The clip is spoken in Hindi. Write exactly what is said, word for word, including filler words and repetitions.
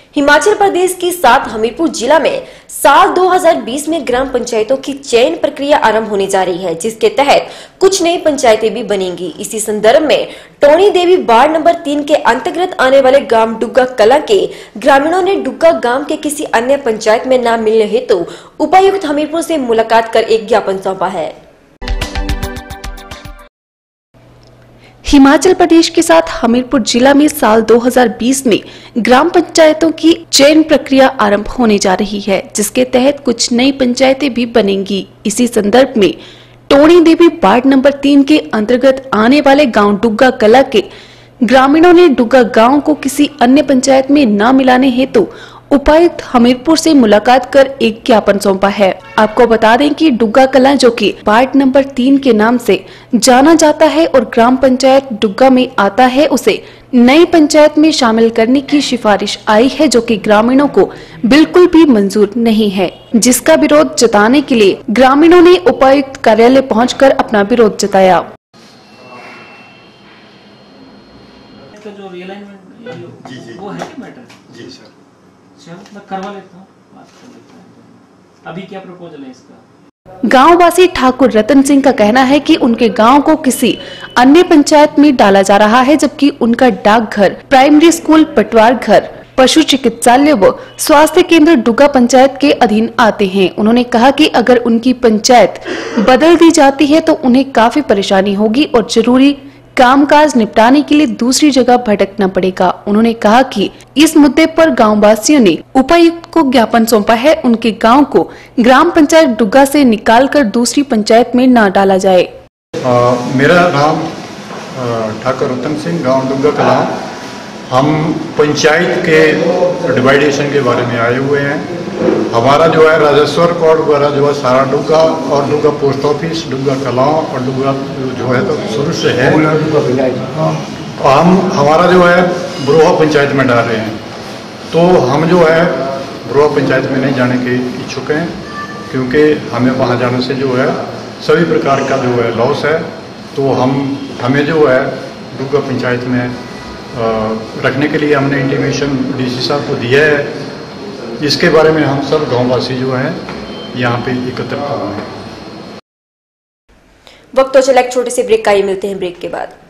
हिमाचल प्रदेश के साथ हमीरपुर जिला में साल दो हज़ार बीस में ग्राम पंचायतों की चयन प्रक्रिया आरंभ होने जा रही है, जिसके तहत कुछ नई पंचायतें भी बनेंगी। इसी संदर्भ में टोनी देवी वार्ड नंबर तीन के अंतर्गत आने वाले गांव डुग्गा कला के ग्रामीणों ने डुग्गा गांव के किसी अन्य पंचायत में नाम मिलने हेतु उपायुक्त हमीरपुर से मुलाकात कर एक ज्ञापन सौंपा है। हिमाचल प्रदेश के साथ हमीरपुर जिला में साल दो हज़ार बीस में ग्राम पंचायतों की चयन प्रक्रिया आरंभ होने जा रही है, जिसके तहत कुछ नई पंचायतें भी बनेंगी। इसी संदर्भ में टोनी देवी वार्ड नंबर तीन के अंतर्गत आने वाले गांव डुग्गा कला के ग्रामीणों ने डुग्गा गांव को किसी अन्य पंचायत में न मिलाने हेतु उपायुक्त हमीरपुर से मुलाकात कर एक ज्ञापन सौंपा है। आपको बता दें कि डुग्गा कला, जो कि वार्ड नंबर तीन के नाम से जाना जाता है और ग्राम पंचायत डुग्गा में आता है, उसे नई पंचायत में शामिल करने की सिफारिश आई है, जो कि ग्रामीणों को बिल्कुल भी मंजूर नहीं है, जिसका विरोध जताने के लिए ग्रामीणों ने उपायुक्त कार्यालय पहुंचकर अपना विरोध जताया। जो रियलाइनमेंट जी जी वो है कि मैटर जी सर, मैं करवा लेता हूँ, बात कर लेता हूँ। अभी क्या प्रपोजल है इसका? गांववासी ठाकुर रतन सिंह का कहना है कि उनके गांव को किसी अन्य पंचायत में डाला जा रहा है, जबकि उनका डाकघर, प्राइमरी स्कूल, पटवार घर, पशु चिकित्सालय व स्वास्थ्य केंद्र डुग्गा पंचायत के अधीन आते हैं। उन्होंने कहा कि अगर उनकी पंचायत बदल दी जाती है तो उन्हें काफी परेशानी होगी और जरूरी कामकाज निपटाने के लिए दूसरी जगह भटकना पड़ेगा। उन्होंने कहा कि इस मुद्दे पर गांववासियों ने उपायुक्त को ज्ञापन सौंपा है। उनके गांव को ग्राम पंचायत डुग्गा से निकालकर दूसरी पंचायत में न डाला जाए। आ, मेरा नाम ठाकुर रतन सिंह, गांव डुग्गा कला। हम पंचायत के डिवाइडेशन के बारे में आए हुए हैं। हमारा जो है राजस्व रिकॉर्ड वगैरह जो है सारा डुग्गा और डुग्गा पोस्ट ऑफिस, डुग्गा कलां और डुग्गा जो है तो शुरू से है। हम हमारा जो है बरोहा पंचायत में डाल रहे हैं, तो हम जो है बरोहा पंचायत में नहीं जाने के इच्छुक हैं, क्योंकि हमें वहाँ जाने से जो है सभी प्रकार का जो है लॉस है। तो हम हमें जो है डुग्गा पंचायत में आ, रखने के लिए हमने इंटीमेशन डीसी साहब को दिया है। इसके बारे में हम सब गांववासी जो हैं यहाँ पे एकत्रित हुए हैं। वक्त तो चला एक छोटे से ब्रेक का, ये मिलते हैं ब्रेक के बाद।